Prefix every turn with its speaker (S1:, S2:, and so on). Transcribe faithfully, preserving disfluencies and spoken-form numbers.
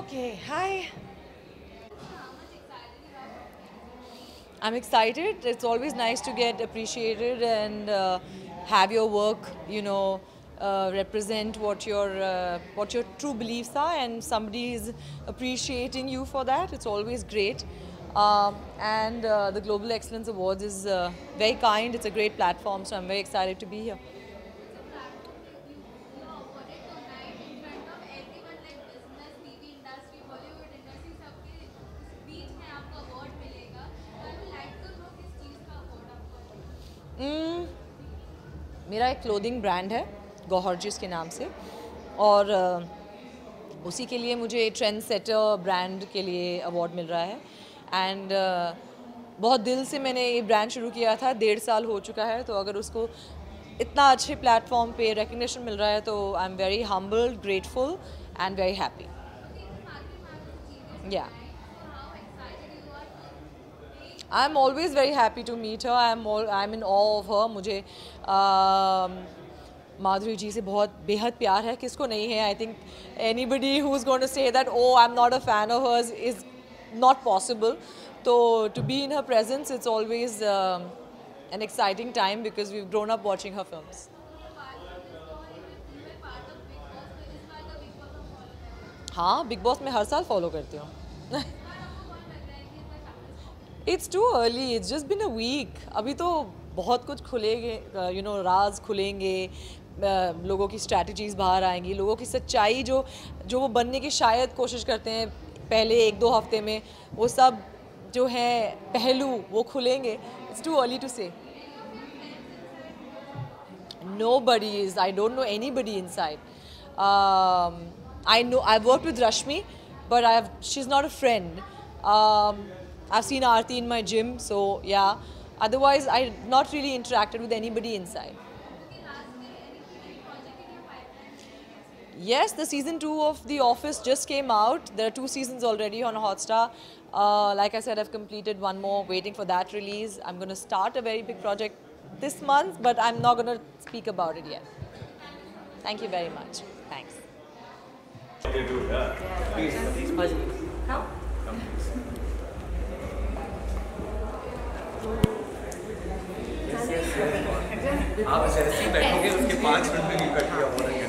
S1: Okay, hi. I'm excited. It's always nice to get appreciated and uh, have your work, you know, uh, represent what your uh, what your true beliefs are, and somebody is appreciating you for that. It's always great. Um, and uh, the Global Excellence Awards is uh, very kind. It's a great platform, so I'm very excited to be here. Mm, मेरा एक clothing brand है गौहर जिस के नाम से, और uh, उसी के लिए मुझे ट्रेंड सेटर ब्रांड के लिए अवार्ड मिल रहा है. एंड uh, बहुत दिल से मैंने ये ब्रांड शुरू किया था, डेढ़ साल हो चुका है. तो अगर उसको इतना अच्छे प्लेटफॉर्म पे रिकग्निशन मिल रहा है तो I am very humbled, grateful and very happy. Yeah I'm always very happy to meet her. I'm all, I'm in awe of her. मुझे uh, माधुरी जी से बहुत बेहद प्यार है. किसको नहीं है? I think anybody who's going to say that oh I'm not a fan of hers is not possible. So to be in her presence, it's always um, an exciting time because we've grown up watching her films. हाँ, Bigg Boss में हर साल follow करती हूँ. It's too early. It's just been a week. अभी तो बहुत कुछ खुलेंगे, you know, राज खुलेंगे, लोगों की स्ट्रैटेजीज बाहर आएंगी, लोगों की सच्चाई जो जो वो बनने की शायद कोशिश करते हैं पहले एक दो हफ्ते में, वो सब जो है पहलू वो खुलेंगे. It's too early to say. Nobody is. I don't know anybody inside. Um, I know I've worked with Rashmi, but I've she's not a friend. Um, I've seen Aarti in my gym, so yeah. Otherwise, I've not really interacted with anybody inside. Yes, the season two of The Office just came out. There are two seasons already on Hotstar. Uh, like I said, I've completed one more, waiting for that release. I'm going to start a very big project this month, but I'm not going to speak about it yet. Thank you very much. Thanks.
S2: आप जैसे ही बैठोगे उसके पाँच minute में भी cut गया.